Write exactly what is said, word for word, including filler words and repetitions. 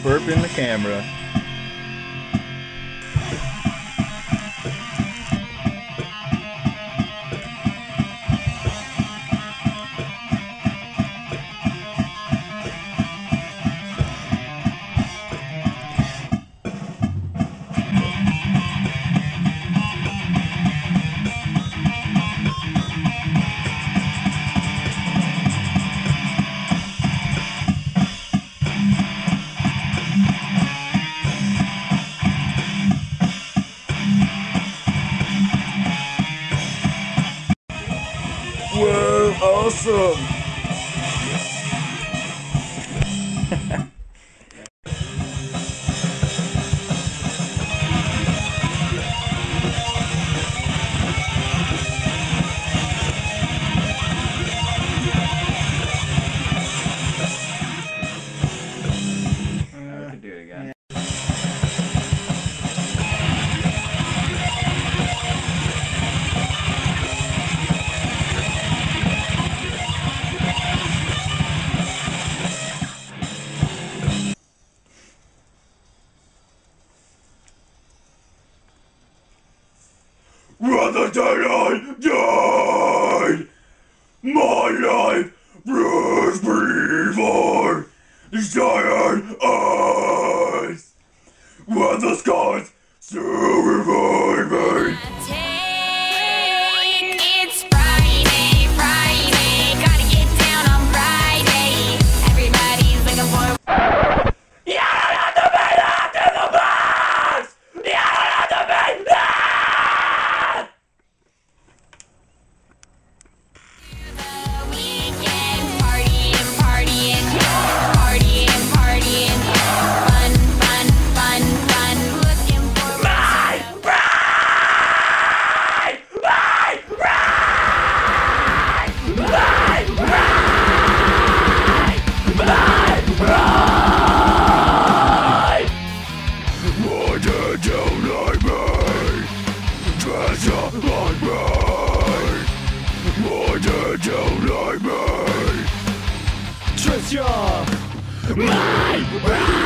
burping the camera. Whoa, awesome! I could do it again. Rather than I died, my life rose before these tired eyes, when the skies still revive me. It's Friday, Friday, gotta get down on Friday. Everybody's looking for. You don't have to be left in the past! You don't have to be there! The weekend, partying, partying, partying, partying, fun, fun, fun, fun, looking for My bride! My bride! My bride! My bride! Why did you like me? Dress up like me. Why did you like me? Dress up, my bride!